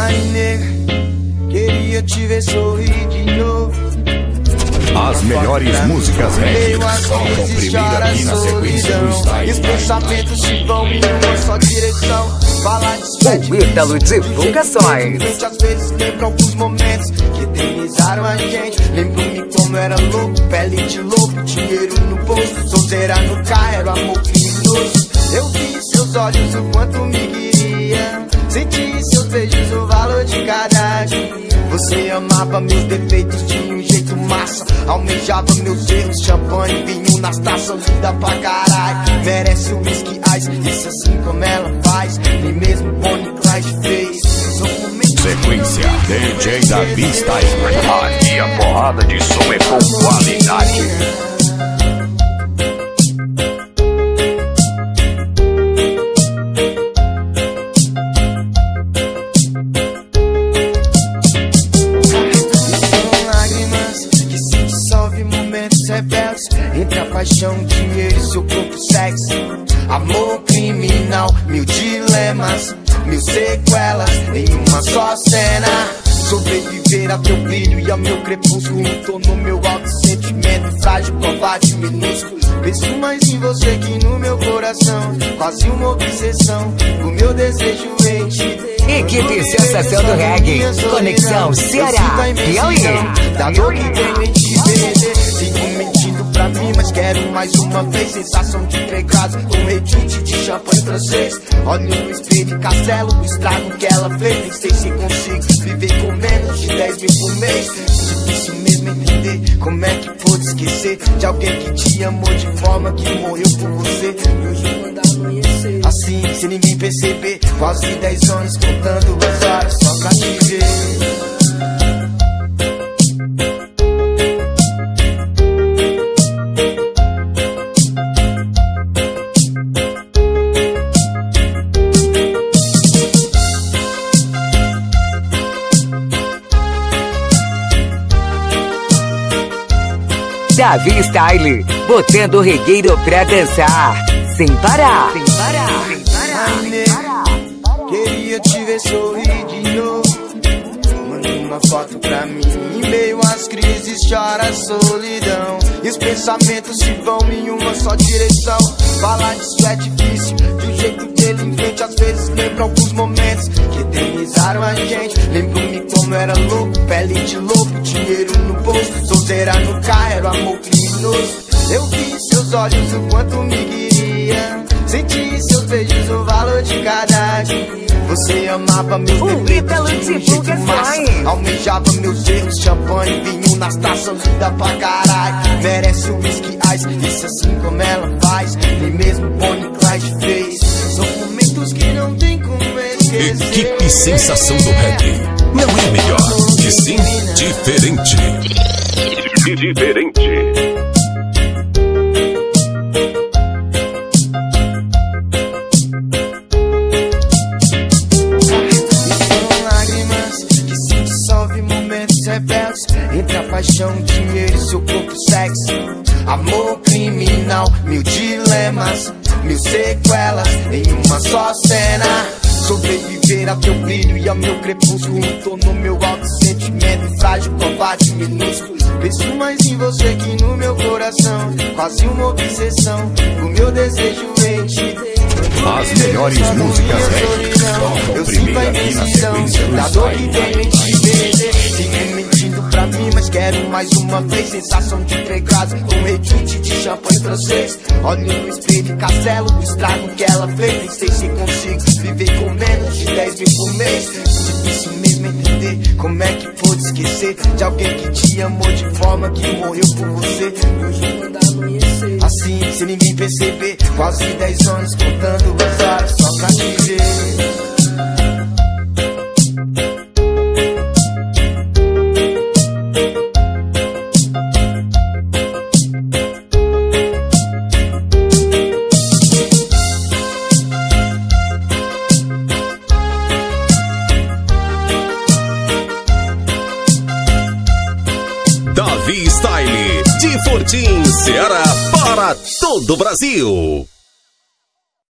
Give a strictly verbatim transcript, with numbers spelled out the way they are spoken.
Ai, nega, queria te ver sorrir de novo. As melhores músicas rap tocam primeiro aqui na sequência do Style. E os pensamentos se vão em uma só direção. Falar de O Ítalo Divulgações. às vezes lembro alguns momentos que eternizaram a gente. Lembro-me como era louco, pele de lobo, dinheiro no bolso, solteira no carro, era amor criminoso. Eu vi em seus olhos o quanto me queria, senti em seus beijos o valor de cada dia. Você amava meus defeitos de um jeito massa, almejava meus erros, champanhe, vinho nas taças, linda pra caralho. Merece o whisky ice, isso assim como ela faz, nem mesmo Bonnie Clyde fez. Sequência D J Davi Style. Aqui a porrada de som é com qualidade. Entre a paixão, dinheiro e seu corpo sexy. Amor criminal, mil dilemas, mil sequelas em uma só cena. Sobreviver a teu brilho e ao meu crepúsculo. Tornou meu alto sentimento frágil, covarde, minúsculo. Penso mais em você que no meu coração. Quase uma obsessão, o meu desejo em ti. Equipe Sensação do Reggae, Conexão Ceará, Piauí. Da dor que tenho em te perder. Sigo mentindo pra mim, mas quero mais uma vez. Sensação de pecado, com requinte de champanhe francês. Olho no espelho e castelo, o estrago que ela fez. Nem sei se consigo viver com menos de dez mil por mês. Difícil mesmo entender como é que pude esquecer de alguém que te amou de forma que morreu por você. E hoje manda amanhecer assim, sem ninguém perceber. Quase dez anos contando as horas só pra te ver. Davi Style, botando o regueiro pra dançar, sem parar, sem parar, sem parar. Ai, nega, queria te ver sorrir de novo. Manda uma foto pra mim. Em meio às crises chora a solidão, e os pensamentos se vão em uma só direção. Falar disso é difícil, de um jeito delinquente. Às vezes lembro alguns momentos que eternizaram a gente. Lembro-me como era louco, pele de lobo, dinheiro no bolso, solteira no carro, era amor criminoso. Eu vi em seus olhos o quanto me queria, senti em seus beijos o valor de cada dia. Você amava meus defeitos de um jeito massa, almejava meus erros, champanhe, vinho nas taças, linda pra caralho. Merece o whisky ice, isso assim como ela faz, nem mesmo Bonnie Clyde fez. São momentos que não tem como esquecer. Equipe Sensação do Reggae. Não é melhor, e sim diferente. Diferente. Entre a paixão, dinheiro e seu corpo sexy. Amor criminal, mil dilemas, mil sequelas em uma só cena. Sobreviver a teu brilho e ao meu crepúsculo. Tornou meu alto sentimento frágil, covarde, minúsculo. Penso mais em você que no meu coração. Quase uma obsessão, o meu desejo em ti. As melhores músicas rap tocam primeiro aqui na sequência do da dor que Style. tenho em te perder. Sigo mentindo pra mim, mas quero mais uma vez. Sensação de pecado, com requinte de champanhe francês. Olho no espelho e castelo, o estrago que ela fez. Nem sei se consigo viver com menos de dez mil por mês. Difícil mesmo entender como é que pude esquecer de alguém que te amou de forma que morreu por você. E hoje manda amanhecer assim, sem ninguém perceber. Quase dez anos contando as horas só pra te ver. Davi Style, de Fortim, Ceará, para todo o Brasil.